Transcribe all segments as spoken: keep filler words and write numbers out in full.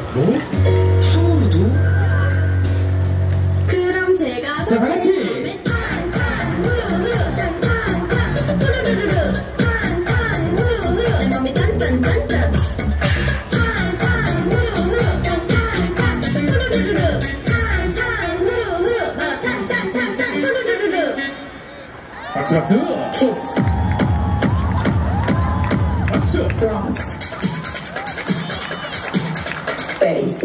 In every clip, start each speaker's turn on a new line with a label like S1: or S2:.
S1: 뭐? 탕후루도?
S2: 그럼 제가
S1: 자, 다 같이!
S2: 탕탕 후루후루 탕탕탕 후루루루루 탕탕 후루후루 내 맘이 딴딴딴딴 탕탕 후루후루 탕탕탕 후루루루루 탕탕 후루후루 나라 탕탕탕탕 후루루루루
S1: 박수 박수!
S2: 킥스
S1: 박수!
S2: drums bass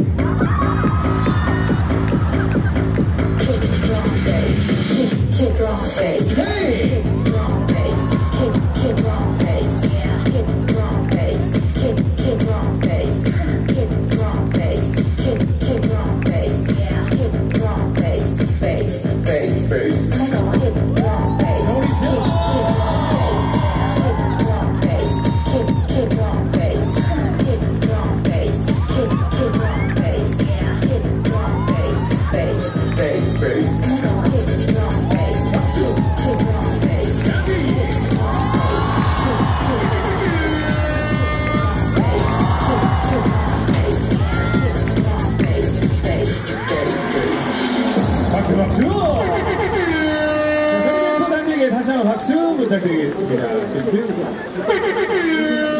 S2: kick drum bass,
S1: Hey!
S2: kick drum bass, kick kick drum bass, yeah, kick drum bass, kick kick drum bass, kick drum bass, kick kick drum bass, yeah, kick drum bass, bass, bass, bass. Kick drum bass, kick kick drum bass, kick drum bass, kick kick drum bass, kick drum bass, kick kick drum bass, yeah, kick drum bass, bass, bass, bass.
S1: 박수 박수! 자, 그리고 또 단계에 다시 한번 박수 부탁드리겠습니다. 땡큐.